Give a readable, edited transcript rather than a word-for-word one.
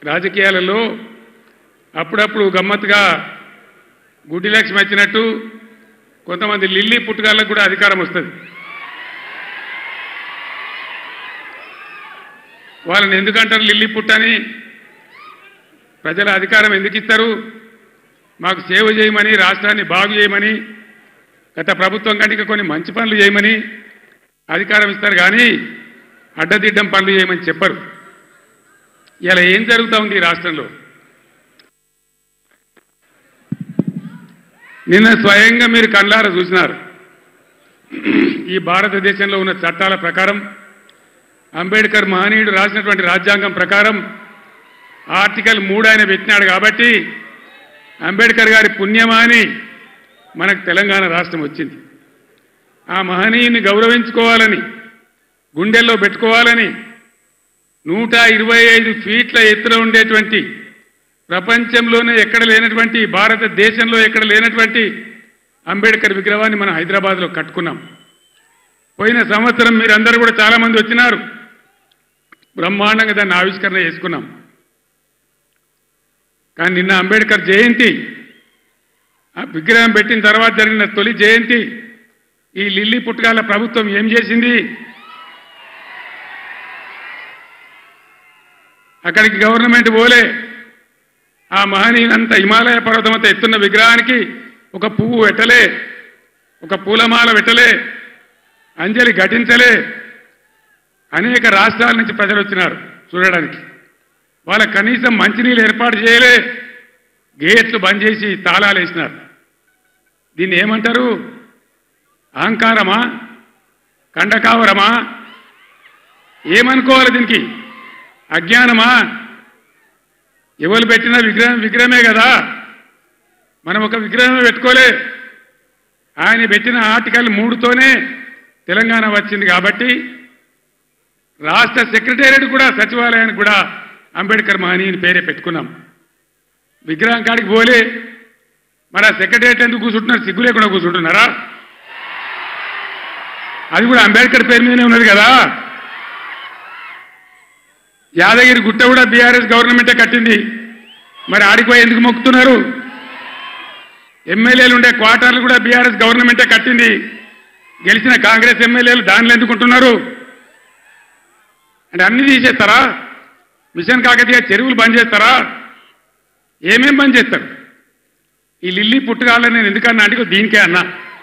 రాజకీయాలలో అప్పుడప్పుడు గమ్మత్తుగా గుడ్డి లక్ష్మి వచ్చినట్టు కొంతమంది లిల్లీ పుట్టుగాళ్ళకు కూడా అధికారం వస్తుంది. వాళ్ళని ఎందుకంటారు లిల్లీ పుట్టని? ప్రజల అధికారం ఎందుకు ఇస్తారు? మాకు సేవ చేయమని, రాష్ట్రాన్ని బాగు చేయమని, గత ప్రభుత్వం కంటే కొన్ని మంచి పనులు చేయమని అధికారం ఇస్తారు, కానీ అడ్డదిడ్డం పనులు చేయమని చెప్పరు. ఇలా ఏం జరుగుతూ ఉంది ఈ రాష్ట్రంలో? నిన్న స్వయంగా మీరు కళ్ళారా చూసినారు. ఈ భారతదేశంలో ఉన్న చట్టాల ప్రకారం, అంబేద్కర్ మహనీయుడు రాసినటువంటి రాజ్యాంగం ప్రకారం ఆర్టికల్ 3 ఆయన పెట్టినాడు కాబట్టి అంబేద్కర్ గారి పుణ్యమా అని మనకు తెలంగాణ రాష్ట్రం వచ్చింది. ఆ మహనీయుని గౌరవించుకోవాలని, గుండెల్లో పెట్టుకోవాలని 125 ఫీట్ల ఎత్తున ఉండేటువంటి, ప్రపంచంలోనే ఎక్కడ లేనటువంటి, భారతదేశంలో ఎక్కడ లేనటువంటి అంబేద్కర్ విగ్రహాన్ని మనం హైదరాబాద్లో కట్టుకున్నాం. పోయిన సంవత్సరం మీరందరూ కూడా చాలామంది వచ్చినారు, బ్రహ్మాండంగా దాన్ని ఆవిష్కరణ చేసుకున్నాం. కానీ నిన్న అంబేద్కర్ జయంతి, ఆ విగ్రహం పెట్టిన తర్వాత జరిగిన తొలి జయంతి, ఈ లిల్లీ పుట్టుగాల ప్రభుత్వం ఏం చేసింది? అక్కడికి గవర్నమెంట్ పోలే. ఆ మహనీయునంత హిమాలయ పర్వతమంతా ఎత్తున్న విగ్రహానికి ఒక పువ్వు పెట్టలే, ఒక పూలమాల పెట్టలే, అంజలి ఘటించలే. అనేక రాష్ట్రాల నుంచి ప్రజలు వచ్చినారు చూడడానికి. వాళ్ళ కనీసం మంచినీళ్ళు ఏర్పాటు చేయలే, గేట్లు బంద్ చేసి తాళాలు వేసినారు. దీన్ని ఏమంటారు? అహంకారమా? కండకావరమా? ఏమనుకోవాలి దీనికి? అజ్ఞానమా? ఎవరు పెట్టిన విగ్రహమే కదా, మనం ఒక విగ్రహమే పెట్టుకోలే. ఆయన పెట్టిన ఆర్టికల్ 3తోనే తెలంగాణ వచ్చింది కాబట్టి రాష్ట్ర సెక్రటేరియట్ కూడా, సచివాలయానికి కూడా అంబేద్కర్ మహనీయుని పేరే పెట్టుకున్నాం. విగ్రహం కాడికి పోలే. మరి ఆ సెక్రటేరియట్ ఎందుకు కూర్చుంటున్నారు? సిగ్గు లేకుండా కూర్చుంటున్నారా? అది కూడా అంబేద్కర్ పేరు మీదనే ఉన్నది కదా. యాదగిరి గుట్ట కూడా బీఆర్ఎస్ గవర్నమెంటే కట్టింది. మరి ఆడిపోయి ఎందుకు మొక్కుతున్నారు? ఎమ్మెల్యేలు ఉండే క్వార్టర్లు కూడా బీఆర్ఎస్ గవర్నమెంటే కట్టింది. గెలిచిన కాంగ్రెస్ ఎమ్మెల్యేలు దానిలో ఎందుకుంటున్నారు? అంటే అన్ని తీసేస్తారా? మిషన్ కాకతీయ చెరువులు బంద్ చేస్తారా? ఏమేం బంద్ చేస్తారు? ఈ లిల్లీ పుట్టుగాలని నేను ఎందుకన్నా అంటే దీనికే అన్నా.